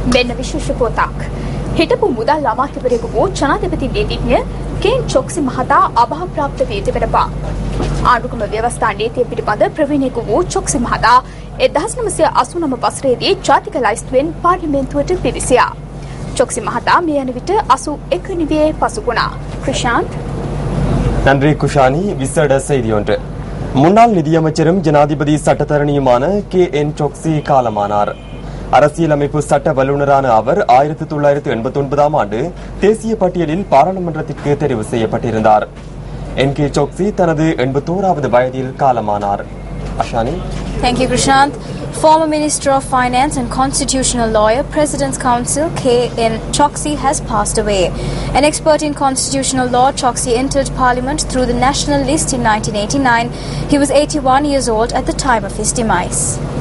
මෙන්න විශේෂ පොතක්. හිටපු මුදල් අමාත්‍යවරයෙකු වූ ජනාධිපති නීතිඥ කේන් චොක්සි මහතා අභාවප්‍රාප්ත වී තිබෙන බව. ආණ්ඩුක්‍රම ව්‍යවස්ථා නීතිය පිළිබඳ ප්‍රවීණයෙකු වූ චොක්සි මහතා 1989 වසරේදී ජාතික ලයිස්තුවෙන් පාර්ලිමේන්තුවට පිවිසියා. චොක්සි මහතා මේ යන විට 81 නිවයේ පසුගුණා. ක්‍රිෂාන්ත් நன்றி குஷானி. விசேட செய்தி ஒன்று. முன்னாள் நிதியமைச்சரும் ஜனாதிபதி சட்டத்தரணியுமான KN Choksy காலமானார். அரசியலமைப்பு சட்ட வல்லுநரான அவர் 1989ஆம் ஆண்டு தேசிய பட்டியலில் பாராளுமன்றத்திற்கு தெரிவு செய்யப்பட்டிருந்தார். NK Choksy தனது 81வது வயதில் காலமானார். Ashani. Thank you, Krishant. Former Minister of Finance and Constitutional Lawyer, President's Counsel KN Choksy has passed away. An expert in constitutional law, Choksy entered Parliament through the National List in 1989. He was 81 years old at the time of his demise.